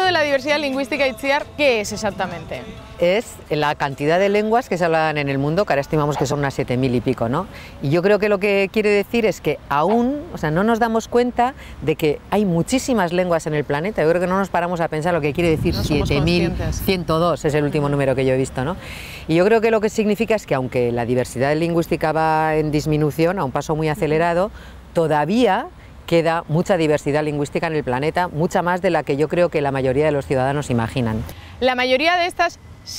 de la diversidad lingüística, Itziar, ¿qué es exactamente? Es la cantidad de lenguas que se hablan en el mundo, que ahora estimamos que son unas 7000 y pico, ¿no? Y yo creo que lo que quiere decir es que aún, no nos damos cuenta de que hay muchísimas lenguas en el planeta. Yo creo que no nos paramos a pensar lo que quiere decir 7102, es el último número que yo he visto, ¿no? Y yo creo que lo que significa es que aunque la diversidad lingüística va en disminución, a un paso muy acelerado, todavía queda mucha diversidad lingüística en el planeta, mucha más de la que yo creo que la mayoría de los ciudadanos imaginan. La mayoría de estas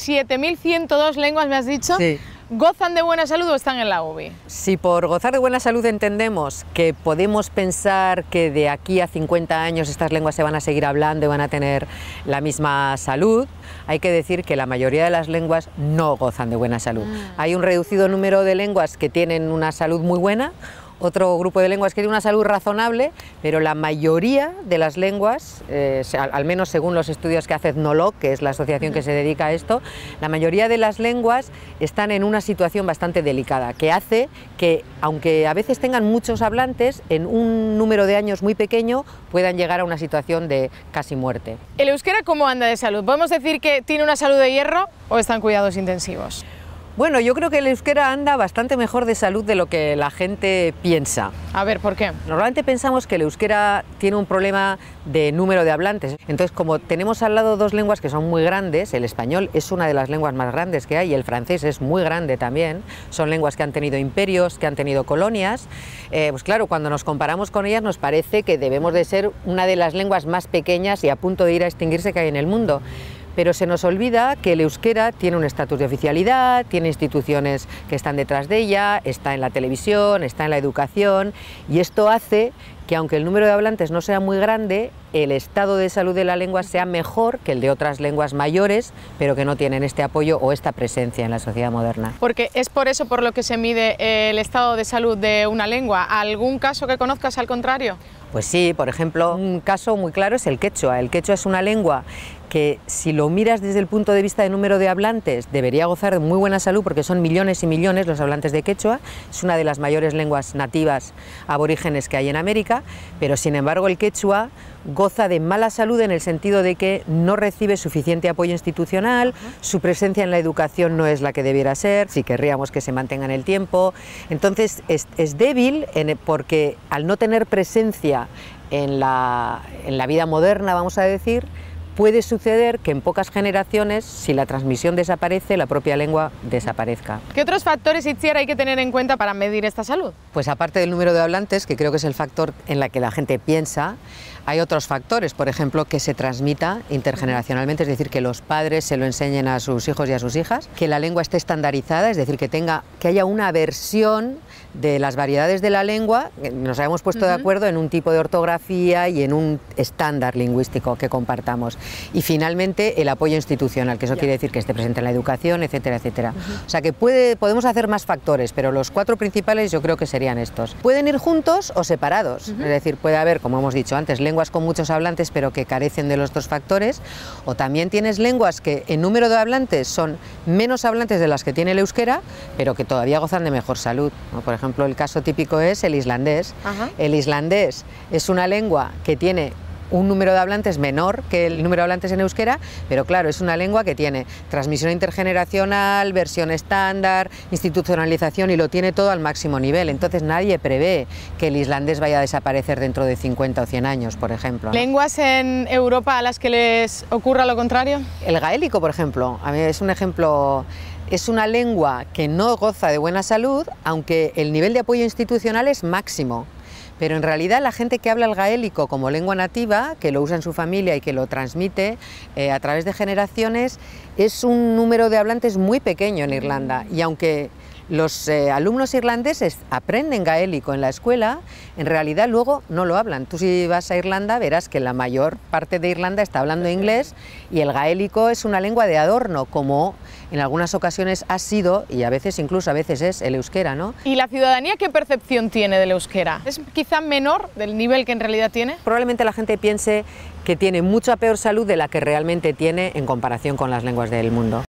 7102 lenguas, me has dicho, sí, ¿gozan de buena salud o están en la UBI? Si por gozar de buena salud entendemos que podemos pensar que de aquí a 50 años estas lenguas se van a seguir hablando y van a tener la misma salud, hay que decir que la mayoría de las lenguas no gozan de buena salud. Hay un reducido número de lenguas que tienen una salud muy buena, otro grupo de lenguas que tiene una salud razonable, pero la mayoría de las lenguas, al menos según los estudios que hace Ethnologue, que es la asociación que se dedica a esto, la mayoría de las lenguas están en una situación bastante delicada, que hace que, aunque a veces tengan muchos hablantes, en un número de años muy pequeño puedan llegar a una situación de casi muerte. ¿El euskera cómo anda de salud? ¿Podemos decir que tiene una salud de hierro o está en cuidados intensivos? Bueno, yo creo que el euskera anda bastante mejor de salud de lo que la gente piensa. A ver, ¿por qué? Normalmente pensamos que el euskera tiene un problema de número de hablantes. Entonces, como tenemos al lado dos lenguas que son muy grandes, el español es una de las lenguas más grandes que hay y el francés es muy grande también, son lenguas que han tenido imperios, que han tenido colonias, pues claro, cuando nos comparamos con ellas nos parece que debemos de ser una de las lenguas más pequeñas y a punto de ir a extinguirse que hay en el mundo. Pero se nos olvida que el euskera tiene un estatus de oficialidad, tiene instituciones que están detrás de ella, está en la televisión, está en la educación, y esto hace que aunque el número de hablantes no sea muy grande, el estado de salud de la lengua sea mejor que el de otras lenguas mayores, pero que no tienen este apoyo o esta presencia en la sociedad moderna. Porque es por eso por lo que se mide el estado de salud de una lengua. ¿Algún caso que conozcas al contrario? Pues sí, por ejemplo, un caso muy claro es el quechua. El quechua es una lengua que, si lo miras desde el punto de vista de número de hablantes, debería gozar de muy buena salud porque son millones y millones los hablantes de quechua. Es una de las mayores lenguas nativas aborígenes que hay en América, pero sin embargo el quechua goza de mala salud en el sentido de que no recibe suficiente apoyo institucional, su presencia en la educación no es la que debiera ser, si querríamos que se mantenga en el tiempo. Entonces es débil porque al no tener presencia en la vida moderna, vamos a decir, puede suceder que en pocas generaciones, si la transmisión desaparece, la propia lengua desaparezca. ¿Qué otros factores, Itziar, hay que tener en cuenta para medir esta salud? Pues aparte del número de hablantes, que creo que es el factor en la que la gente piensa, hay otros factores, por ejemplo, que se transmita intergeneracionalmente, es decir, que los padres se lo enseñen a sus hijos y a sus hijas, que la lengua esté estandarizada, es decir, que haya una versión de las variedades de la lengua, nos hayamos puesto de acuerdo en un tipo de ortografía y en un estándar lingüístico que compartamos. Y finalmente el apoyo institucional, que eso quiere decir que esté presente en la educación, etcétera, etcétera. O sea que podemos hacer más factores, pero los cuatro principales yo creo que serían estos. Pueden ir juntos o separados, es decir, puede haber, como hemos dicho antes, lenguas con muchos hablantes pero que carecen de los dos factores, o también tienes lenguas que en número de hablantes son menos hablantes de las que tiene el euskera, pero que todavía gozan de mejor salud, ¿no? Por ejemplo, el caso típico es el islandés. El islandés es una lengua que tiene un número de hablantes menor que el número de hablantes en euskera, pero claro, es una lengua que tiene transmisión intergeneracional, versión estándar, institucionalización y lo tiene todo al máximo nivel. Entonces nadie prevé que el islandés vaya a desaparecer dentro de 50 o 100 años, por ejemplo, ¿no? ¿Lenguas en Europa a las que les ocurra lo contrario? El gaélico, por ejemplo, a mí es un ejemplo. Es una lengua que no goza de buena salud, aunque el nivel de apoyo institucional es máximo. Pero en realidad la gente que habla el gaélico como lengua nativa, que lo usa en su familia y que lo transmite a través de generaciones, es un número de hablantes muy pequeño en Irlanda. Y aunque los alumnos irlandeses aprenden gaélico en la escuela, en realidad luego no lo hablan. Tú, si vas a Irlanda, verás que la mayor parte de Irlanda está hablando inglés y el gaélico es una lengua de adorno, como en algunas ocasiones ha sido, y a veces incluso a veces es, el euskera, ¿no? ¿Y la ciudadanía qué percepción tiene del euskera? ¿Es quizá menor del nivel que en realidad tiene? Probablemente la gente piense que tiene mucha peor salud de la que realmente tiene en comparación con las lenguas del mundo.